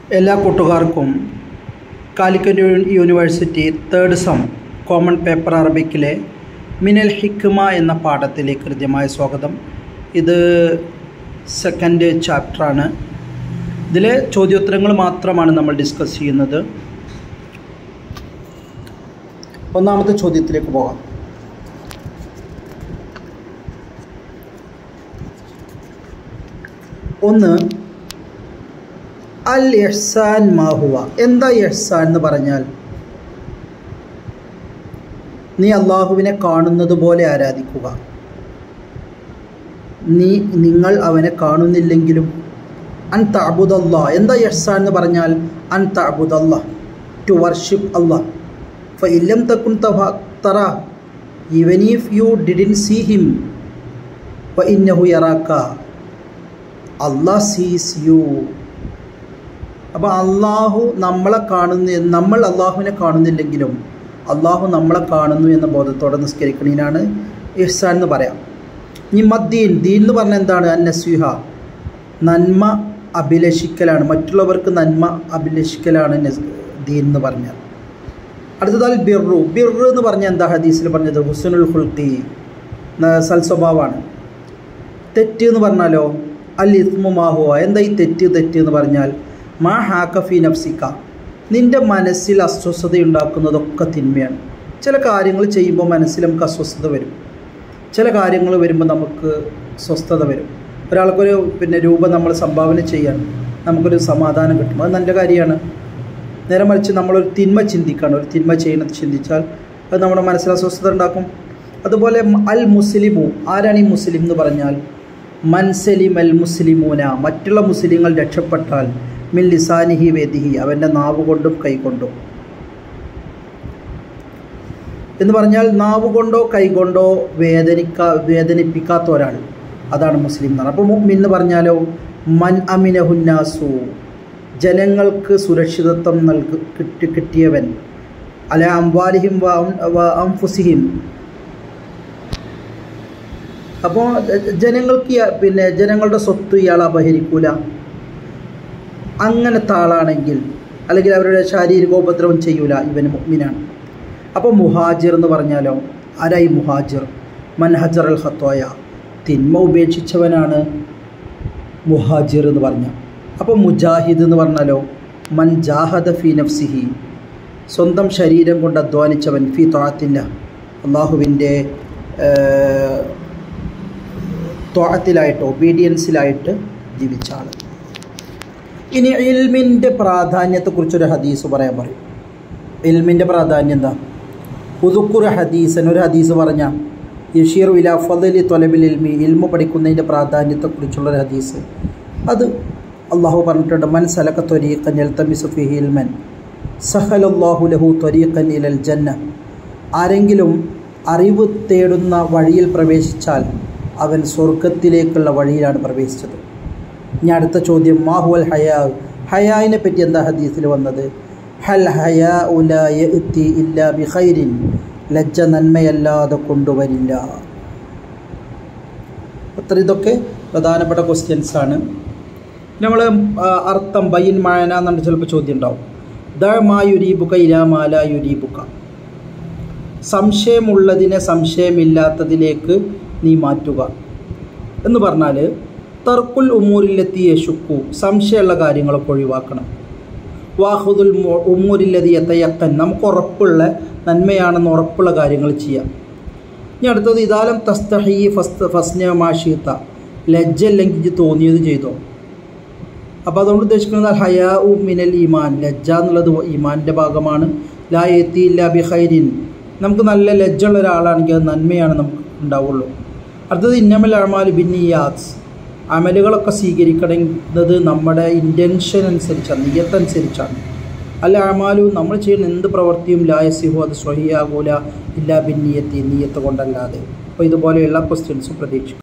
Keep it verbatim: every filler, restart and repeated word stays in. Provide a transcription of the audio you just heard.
എല്ലാ കൂട്ടുകാർക്കും Calicut university third sem common paper അറബിക്കിലെ മിനൽ ഹിക്മ എന്ന പാഠത്തിലേക്ക് കൃത്യമായ സ്വാഗതം. ഇത് സെക്കൻഡ് ചാപ്റ്ററാണ്. ഇതിലെ ചോദ്യോത്തരങ്ങൾ മാത്രമാണ് നമ്മൾ ഡിസ്കസ് ചെയ്യുന്നത്. ഒന്നാമത്തെ ചോദ്യത്തിലേക്ക് പോകാം. ഒന്ന്, അൽ ഇഹ്സാൻ മാഹുവ. എന്താ ഇഹ്സാൻ എന്ന് പറഞ്ഞാൽ? നീ അള്ളാഹുവിനെ കാണുന്നത് പോലെ ആരാധിക്കുക. നീ നിങ്ങൾ അവനെ കാണുന്നില്ലെങ്കിലും അൻ തഅബുദല്ലാഹ്. എന്താ ഇഹ്സാൻ എന്ന് പറഞ്ഞാൽ? അൻ തഅബുദല്ലാഹ്, ടു വർഷിപ്പ് അല്ലാഹ്. ഫഇല്ലം തകുൻ തറാ, even if you didn't see him, ഫഇന്നഹു യറാക, അല്ലാഹ് സീസ് യു. അപ്പോൾ അള്ളാഹു നമ്മളെ കാണുന്ന നമ്മൾ അള്ളാഹുവിനെ കാണുന്നില്ലെങ്കിലും അള്ളാഹു നമ്മളെ കാണുന്നു എന്ന ബോധത്തോടെ നിസ്കരിക്കണീനാണ് ഇഹ്സാൻ എന്ന് പറയാം. ഇനി മദ്ദീൻ, ദീൻ എന്ന് പറഞ്ഞാൽ എന്താണ്? അന്നസ്വിഹ, നന്മ അഭിലഷിക്കലാണ്, മറ്റുള്ളവർക്ക് നന്മ അഭിലഷിക്കലാണ് ദീൻ എന്ന് പറഞ്ഞാൽ. അടുത്തതാൽ ബിർറു. ബിർറു എന്ന് പറഞ്ഞാൽ എന്താ? ഹദീസിൽ പറഞ്ഞത് ഹുസ്നുൽ ഖുൽഖി, സൽസ്വഭാവമാണ്. തെറ്റ് എന്ന് പറഞ്ഞാലോ? അൽ ഇസ്മു മാഹുവ. എന്താ ഈ തെറ്റ്? തെറ്റ് എന്ന് പറഞ്ഞാൽ മാ ഹാക ഫി നഫ്സിക, നിൻ്റെ മനസ്സിൽ അസ്വസ്ഥത ഉണ്ടാക്കുന്നതൊക്കെ തിന്മയാണ്. ചില കാര്യങ്ങൾ ചെയ്യുമ്പോൾ മനസ്സിൽ നമുക്ക് അസ്വസ്ഥത വരും, ചില കാര്യങ്ങൾ വരുമ്പോൾ നമുക്ക് സ്വസ്ഥത വരും. ഒരാൾക്കൊരു പിന്നെ രൂപ നമ്മൾ സംഭാവന ചെയ്യാൻ നമുക്കൊരു സമാധാനം കിട്ടും, അത് നല്ല കാര്യമാണ്. നേരെ മറിച്ച് നമ്മളൊരു തിന്മ ചിന്തിക്കുകയാണ്, ഒരു തിന്മ ചെയ്യണത് ചിന്തിച്ചാൽ അത് നമ്മുടെ മനസ്സിൽ അസ്വസ്ഥത ഉണ്ടാക്കും. അതുപോലെ അൽ മുസ്ലിമു. ആരാണ് ഈ മുസ്ലിം എന്ന് പറഞ്ഞാൽ? മൻസലിം അൽ മുസ്ലിമൂന, മറ്റുള്ള മുസ്ലിങ്ങൾ രക്ഷപ്പെട്ടാൽ മിൻ ലിസാനിഹി വേദിഹി, അവൻ്റെ നാവ് കൊണ്ടും കൈകൊണ്ടും എന്ന് പറഞ്ഞാൽ നാവ് കൊണ്ടോ കൈകൊണ്ടോ വേദനിക്കാ വേദനിപ്പിക്കാത്ത ഒരാൾ, അതാണ് മുസ്ലിം എന്ന് പറഞ്ഞാൽ. അപ്പോൾ മുഅ്മിൻ എന്ന് പറഞ്ഞാലോ? മൻ അമിനഹുന്നാസു, ജനങ്ങൾക്ക് സുരക്ഷിതത്വം നൽകി കിട്ടി കിട്ടിയവൻ. അല അംവാലിഹിം വ അൻഫുസിഹിം. അപ്പോൾ ജനങ്ങൾക്ക് പിന്നെ ജനങ്ങളുടെ സ്വത്ത് ഇയാൾ അപഹരിക്കൂല, അങ്ങനത്തെ ആളാണെങ്കിൽ, അല്ലെങ്കിൽ അവരുടെ ശാരീരികോപദ്രവം ചെയ്യൂല, ഇവന് മുഅ്മിനാണ്. അപ്പോൾ മുഹാജിർ എന്ന് പറഞ്ഞാലോ? ആരായി മുഹാജിർ? മൻ ഹജർ അൽ ഖത്വായ, തിന്മ ഉപേക്ഷിച്ചവനാണ് മുഹാജിർ എന്ന് പറഞ്ഞാൽ. അപ്പോൾ മുജാഹിദ് എന്ന് പറഞ്ഞാലോ? മൻ ജാഹദ ഫി നഫ്സിഹി, സ്വന്തം ശരീരം കൊണ്ട് അധ്വാനിച്ചവൻ, ഫി ത്വാഅത്തില്ല, അള്ളാഹുവിൻ്റെ ത്വാഅത്തിലായിട്ട് ഒബീഡിയൻസിലായിട്ട് ജീവിച്ച ആൾ. ഇനി ഇൽമിൻ്റെ പ്രാധാന്യത്തെക്കുറിച്ചൊരു ഹദീസ് പറയാൻ പറയും. ഇൽമിൻ്റെ പ്രാധാന്യം എന്താ? ഉദുക്കുറ ഹദീസൻ, ഒരു ഹദീസ് പറഞ്ഞാൽ യഷീറു ഇലാ ഫളലി ത്വലബിൽ ഇൽമി, ഇൽമു പഠിക്കുന്നതിൻ്റെ പ്രാധാന്യത്തെക്കുറിച്ചുള്ളൊരു ഹദീസ്. അത് അള്ളാഹു പറഞ്ഞിട്ടുണ്ട്, മൻ സലക ത്വരീഖൻ യൽതമിസു ഫീഹി ഇൽമൻ സഹലല്ലാഹു ലഹു ത്വരീഖൻ ഇലൽ ജന്ന. ആരെങ്കിലും അറിവ് തേടുന്ന വഴിയിൽ പ്രവേശിച്ചാൽ അവൻ സ്വർഗത്തിലേക്കുള്ള വഴിയിലാണ് പ്രവേശിച്ചത്. ഇനി അടുത്ത ചോദ്യം, മാഹുവൽ ഹയാ. ഹയായിനെ പറ്റി എന്താ ഹദീസിൽ വന്നത്? ഹൽ ഹയാഉ ലാ യഅതി ഇല്ലാ ബിഖൈരിൻ, ലജ്ജ നന്മയല്ലാതെ കൊണ്ടുവരില്ല. അത്ര ഇതൊക്കെ പ്രധാനപ്പെട്ട ക്വസ്റ്റ്യൻസ് ആണ്. നമ്മൾ അർത്ഥം ബയ്യിൻ മാന എന്നു ചിലപ്പോൾ ചോദ്യം ഉണ്ടാവും. ദ മാ യുരീബുക ഇലാ മാ ലാ യുരീബുക, സംശയമുള്ളതിനെ സംശയമില്ലാത്തതിലേക്ക് നീ മാറ്റുക എന്ന് പറഞ്ഞാൽ തർക്കുൽ ഉമൂരിലെത്തി യശുക്കു, സംശയമുള്ള കാര്യങ്ങളൊക്കെ ഒഴിവാക്കണം. വാഹുദുൽ ഉമൂരില്ലതി യതയക്കൻ, നമുക്ക് ഉറപ്പുള്ള നന്മയാണെന്ന് ഉറപ്പുള്ള കാര്യങ്ങൾ ചെയ്യാം. ഇനി അടുത്തത് ഇദാലം തസ്തഹി ഫസ്ത ഫസ്ന മാഷീത്ത, ലജ്ജ അല്ലെങ്കിൽ തോന്നിയത് ചെയ്തോ. അപ്പോൾ അതുകൊണ്ട് ഉദ്ദേശിക്കുന്നത് ഹയാ ഉ മിനൽ ഈമാൻ, ലജ്ജ എന്നുള്ളത് ഈമാനിൻ്റെ ഭാഗമാണ്. ലാ യഅതി ഇല്ലാ ബിഖൈരിൻ, നമുക്ക് നല്ല ലജ്ജുള്ള ഒരാളാണെങ്കിൽ അത് നന്മയാണ് നമുക്ക് ഉണ്ടാവുള്ളൂ. അടുത്തത് ഇന്നമൽ അഅ്മാലു ബിന്നിയാത്ത്, അമലുകളൊക്കെ സ്വീകരിക്കുന്നത് നമ്മുടെ ഇൻറ്റൻഷൻ അനുസരിച്ചാണ്, നിയ്യത്തനുസരിച്ചാണ്. അല്ല അഅ്മാലു, നമ്മൾ ചെയ്യുന്ന എന്ത് പ്രവൃത്തിയും ലാ യസിഹു, അത് സ്വഹിയാകൂല ഇല്ലാ ബിന്നിയത്തി, നിയ്യത്ത് കൊണ്ടല്ലാതെ. അപ്പോൾ ഇതുപോലെയുള്ള ക്വസ്റ്റ്യൻസും പ്രതീക്ഷിക്കും.